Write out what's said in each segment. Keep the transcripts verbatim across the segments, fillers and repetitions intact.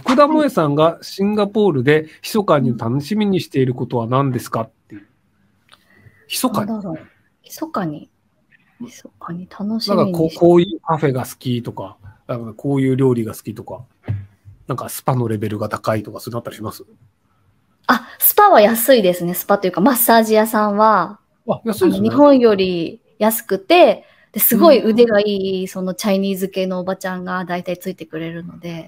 福田萌さんがシンガポールで密かに楽しみにしていることは何ですかっていう。密かに。 なんだろう。密かに。密かに楽しなんかこう、 みにして。 こういうカフェが好きとか、なんかこういう料理が好きとか、なんかスパのレベルが高いとか、そういうのあったりします？ あ、スパは安いですね。スパというか、マッサージ屋さんは、 あ、安いですね。 日本より安くて、ですごい腕がいい、そのチャイニーズ系のおばちゃんが大体ついてくれるので。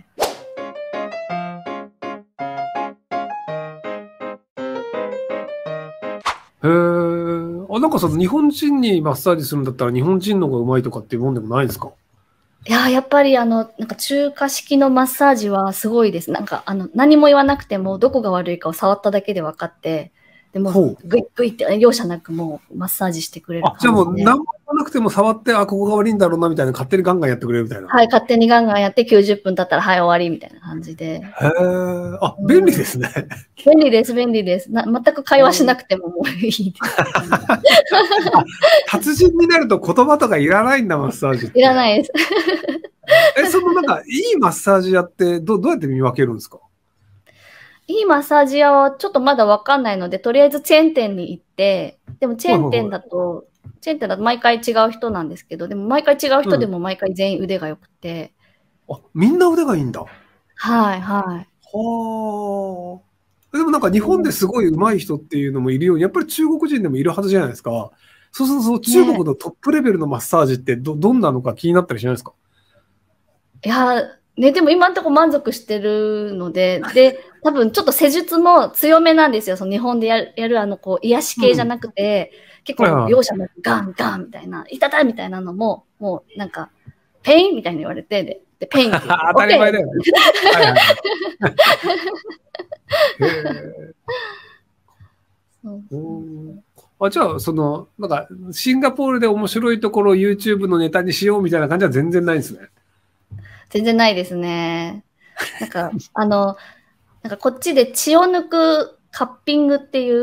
へー。あ、なんかその日本人にマッサージするんだったら日本人の方がうまいとかっていうもんでもないですか？ いやー、やっぱりあの、なんか中華式のマッサージはすごいです。なんかあの、何も言わなくてもどこが悪いかを触っただけで分かって、でもうグイッグイって容赦なくもうマッサージしてくれる感じで。 あ、じゃあもう何も言わなくても触って、あ、ここが悪いんだろうなみたいな勝手にガンガンやってくれるみたいな。 はい、勝手にガンガンやってきゅうじゅっぷん経ったらはい終わりみたいな感じで。 へー。あ、便利ですね。 便利です、便利です。な全く会話しなくてももういいです。 達人になると言葉とかいらないんだ、マッサージって。 いらないです。 え、そのなんか、いいマッサージ屋ってど、どうやって見分けるんですか？ いいマッサージ屋はちょっとまだわかんないので、とりあえずチェーン店に行って、でもチェーン店だと、チェーン店だと毎回違う人なんですけど、でも毎回違う人でも毎回全員腕が良くて。 うん、あ、みんな腕がいいんだ。 はい、はい。 はあ。でもなんか日本ですごい上手い人っていうのもいるように、やっぱり中国人でもいるはずじゃないですか。そうすると、中国のトップレベルのマッサージってど、どんなのか気になったりしないですか？ いや、ね、でも今んとこ満足してるので、で、多分ちょっと施術も強めなんですよ。その日本でやる、やるあの、こう、癒し系じゃなくて、うん、結構、容赦もガンガンみたいな、いたたみたいなのも、もうなんか、ペインみたいに言われて、で、でペインって言って。 当たり前だよね。はいはいあ、じゃあ、その、なんか、シンガポールで面白いところを YouTube のネタにしようみたいな感じは全然ないんですね。 全然ないですね。なんか、あの、なんかこっちで血を抜くカッピングっていう、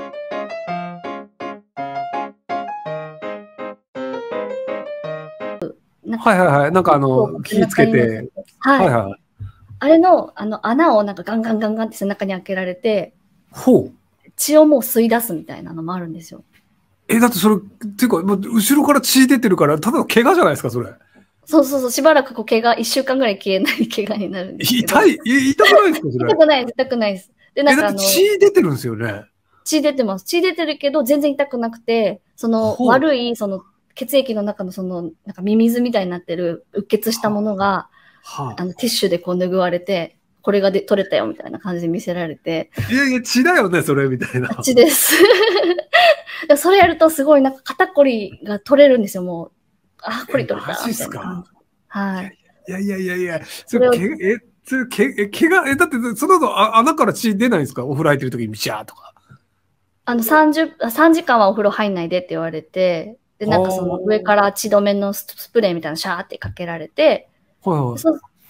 はいはいはい。なんかあの、気つけて。 はい。はいはい、あれの、あの、穴をなんかガンガンガンガンって背中に開けられて、 ほう。 血をもう吸い出すみたいなのもあるんですよ。 え、だってそれ、っていうか、後ろから血出てるから、ただの怪我じゃないですか、それ。 そうそうそう、しばらくこう怪我、一週間ぐらい消えない怪我になるんですけど。 痛い、痛くないですか、それ。 痛くないです、痛くないです。で、 なんかあの。血出てるんですよね。 血出てます。血出てるけど、全然痛くなくて、その悪い、その血液の中のその、なんかミミズみたいになってる、うっ血したものが、はあ、あの、ティッシュでこう拭われて、これがで取れたよみたいな感じで見せられて。 いやいや、血だよね、それ、みたいな。 血です。それやるとすごい、なんか肩こりが取れるんですよ、もう。あ、こり取れた。 マジっすか。 はい。 いやいやいやいや、それ、け、え、それ、け、え、怪我、え、だって、その後、穴から血出ないんですか？お風呂入ってる時にビシャーとか。 あの、さんじゅう、さんじかんはお風呂入んないでって言われて、で、なんかその上から血止めのスプレーみたいなシャーってかけられて、はいはい、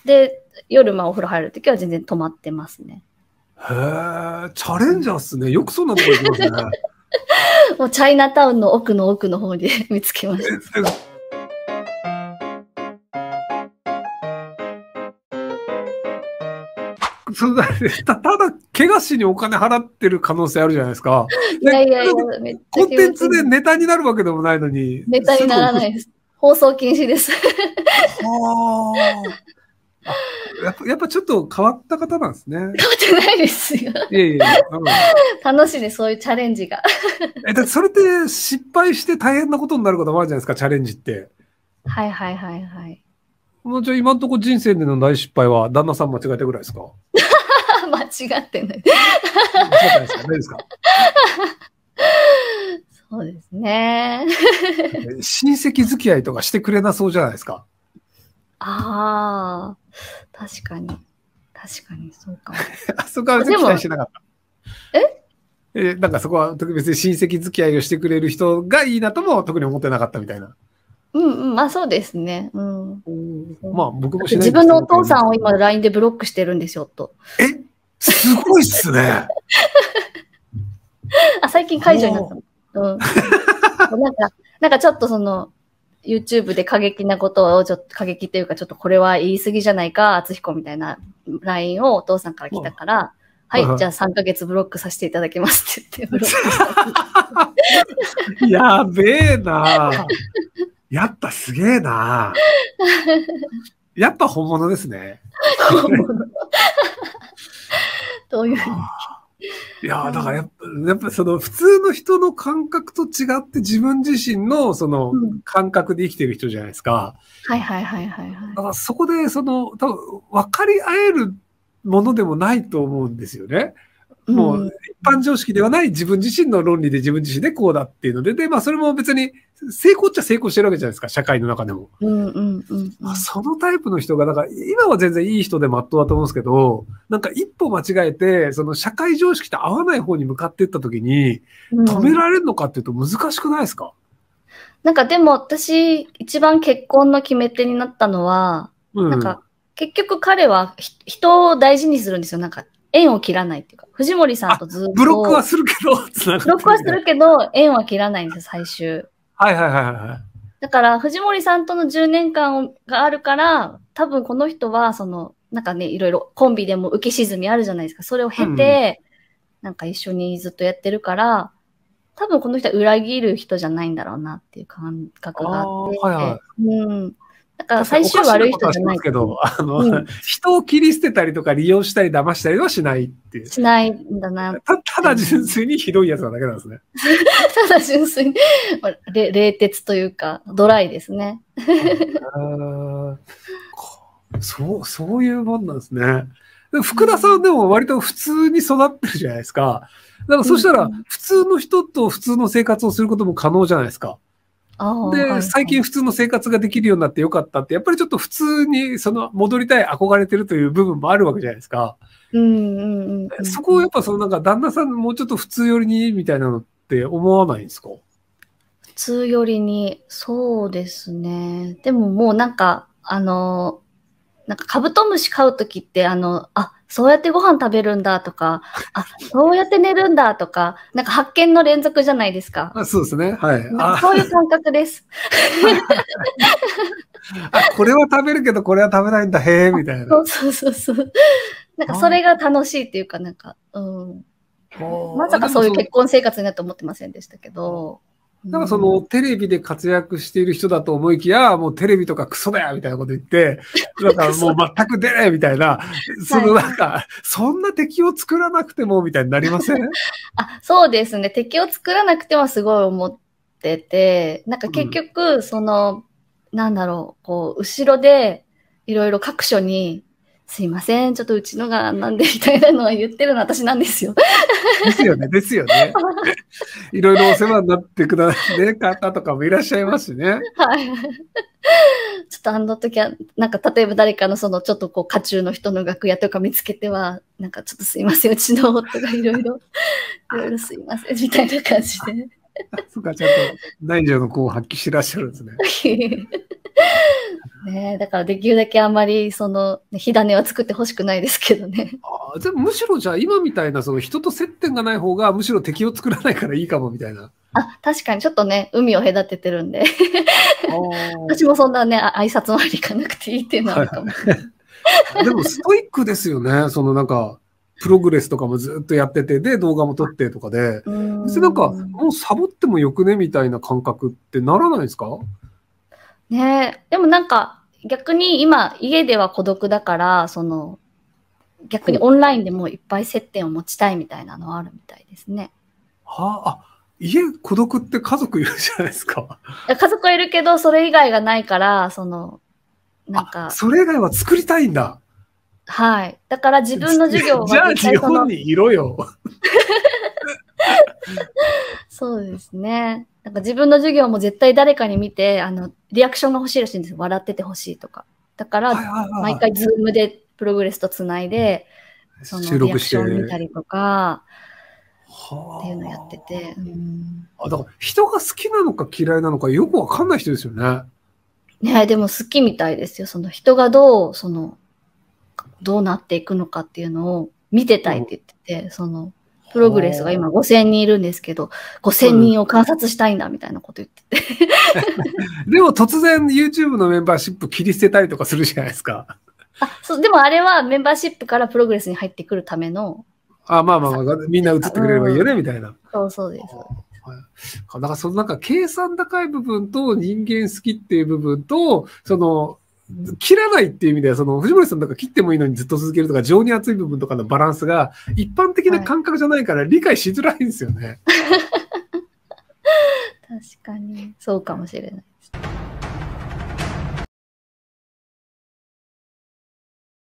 で、夜、まあお風呂入るときは全然止まってますね。 へー、チャレンジャーっすね。よくそんなとこ行きますね。 もうチャイナタウンの奥の奥の方で見つけました。 そだたただ、怪我しにお金払ってる可能性あるじゃないですか。 いやいやいや、 めっちゃコンテンツでネタになるわけでもないのに。 ネタにならないです。放送禁止です。 はあ。やっぱ、やっぱちょっと変わった方なんですね。変わってないですよ。 いやいやいや、うん、 楽しいね、そういうチャレンジが。 え、だってそれって失敗して大変なことになることもあるじゃないですか、チャレンジって。 はいはいはいはい。 もうじゃあ今のところ人生での大失敗は旦那さん間違えたぐらいですか？ 間違ってない。 間違ってないですか？ そうですね。 親戚付き合いとかしてくれなそうじゃないですか。 ああ、確かに。確かに、そうかも。 あそこは期待してなかった。 ええ、なんかそこは特別に親戚付き合いをしてくれる人がいいなとも特に思ってなかったみたいな。 うんうん、まあそうですね。うん。 まあ僕もしない自分のお父さんを今 ライン でブロックしてるんですよ、と。 えすごいっすね。 あ、最近解除になったの。うん。なんか、なんかちょっとその、 YouTube で過激なことを、ちょっと過激っていうか、ちょっとこれは言い過ぎじゃないか、敦彦みたいな ライン をお父さんから来たから、はい、じゃあさんかげつブロックさせていただきますって言って、ブロックした。 やべえなやっぱすげえなやっぱ本物ですね。本物。 どういういやだからやっぱ、やっぱその普通の人の感覚と違って自分自身のその感覚で生きてる人じゃないですか。 うん、はいはいはいはい、はい。 だからそこでその多分分かり合えるものでもないと思うんですよね。もう一般常識ではない自分自身の論理で自分自身でこうだっていうので、で、まあそれも別に成功っちゃ成功してるわけじゃないですか、社会の中でも。 うんうんうんうん、 そのタイプの人が、だから今は全然いい人でまっとうだと思うんですけど、なんか一歩間違えて、その社会常識と合わない方に向かっていった時に、止められるのかっていうと難しくないですか？ うん、なんかでも私、一番結婚の決め手になったのは、うん、なんか結局彼は人を大事にするんですよ。なんか縁を切らないっていうか、藤森さんとずっと。 ブロックはするけど、 ブロックはするけど、縁は切らないんですよ、最終。 はいはいはいはい。 だから、藤森さんとのじゅうねんかんがあるから、多分この人は、その、なんかね、いろいろコンビでも浮き沈みあるじゃないですか。それを経て、うん、なんか一緒にずっとやってるから、多分この人は裏切る人じゃないんだろうなっていう感覚があって。はいはい、うん。だから最終悪い人じゃないけど、あの、うん、人を切り捨てたりとか利用したり騙したりはしないっていう。 しないんだな。 た、ただ純粋にひどいやつなだけなんですね。 ただ純粋に、冷徹というか、ドライですね。 あそう、そういうもんなんですね。福田さんでも割と普通に育ってるじゃないですか。だからそしたら、普通の人と普通の生活をすることも可能じゃないですか。で、はいはい、最近普通の生活ができるようになってよかったって、やっぱりちょっと普通にその戻りたい、憧れてるという部分もあるわけじゃないですか。 うんうんうん、 そこをやっぱそのなんか旦那さんもうちょっと普通寄りにみたいなのって思わないんですか？ 普通寄りに、そうですね。でももうなんか、あの、なんかカブトムシ飼うときって、あの、あ、そうやってご飯食べるんだとか、あ、そうやって寝るんだとか、なんか発見の連続じゃないですか。 あ、そうですね。はい。 あ、そういう感覚です。 あ、これは食べるけど、これは食べないんだ、へえ、みたいな。 そうそうそうそう。なんかそれが楽しいっていうか、なんか、うん。まさかそういう結婚生活になると思ってませんでしたけど。 なんかそのテレビで活躍している人だと思いきや、もうテレビとかクソだよみたいなこと言って、なんかもう全く出ないみたいな、そのなんか、はい、そんな敵を作らなくてもみたいになりません？ あ、そうですね。敵を作らなくてはすごい思ってて、なんか結局、その、うん、なんだろう、こう、後ろでいろいろ各所に、すいません、ちょっとうちのがなんでみたいなのは言ってるのは私なんですよ。 ですよね、ですよね。いろいろお世話になってくださいね、方とかもいらっしゃいますしね。 はい。ちょっとあの時は、なんか例えば誰かのそのちょっとこう、家中の人の楽屋とか見つけては、なんかちょっとすいません、うちの夫がいろいろ、いろいろすいません、みたいな感じで。 そうか、ちゃんと内情の子を発揮してらっしゃるんですね。 ねえ、だからできるだけあんまりその火種は作ってほしくないですけどね。 ああ、でもむしろじゃあ今みたいなその人と接点がない方がむしろ敵を作らないからいいかもみたいな。 あ、確かにちょっとね、海を隔ててるんで。私もそんなね、挨拶回り行かなくていいっていうのはあるかも。 でもストイックですよね。そのなんか、プログレスとかもずっとやってて、で、動画も撮ってとかで。で、なんか、もうサボってもよくねみたいな感覚ってならないですか？ ねえ、でもなんか、逆に今、家では孤独だから、その、逆にオンラインでもいっぱい接点を持ちたいみたいなのはあるみたいですね。 はあ、あ、家孤独って家族いるじゃないですか。 家族はいるけど、それ以外がないから、その、なんか。 それ以外は作りたいんだ。 はい。だから自分の授業はじゃあ日本にいろよ。 そうですね。なんか自分の授業も絶対誰かに見て、あの、リアクションが欲しいらしいんですよ。笑ってて欲しいとか。だから、毎回ズームでプログレスとつないで、そのリアクション見たりとか、っていうのやってて。うん、 あ、だから人が好きなのか嫌いなのかよくわかんない人ですよね。 ね、でも好きみたいですよ。その人がどう、その、どうなっていくのかっていうのを見てたいって言ってて、その、 プログレスが今ごせんにんいるんですけど、ごせんにんを観察したいんだみたいなこと言ってて。 でも突然 YouTube のメンバーシップ切り捨てたりとかするじゃないですか。 あ、そう、でもあれはメンバーシップからプログレスに入ってくるための。 あ、まあまあまあ、みんな映ってくれればいいよね、みたいな。 そうそうです。 はい、だからそのなんか計算高い部分と人間好きっていう部分と、その、切らないっていう意味では、その、藤森さんなんか切ってもいいのにずっと続けるとか、情に熱い部分とかのバランスが、一般的な感覚じゃないから理解しづらいんですよね。 確かに。そうかもしれないです。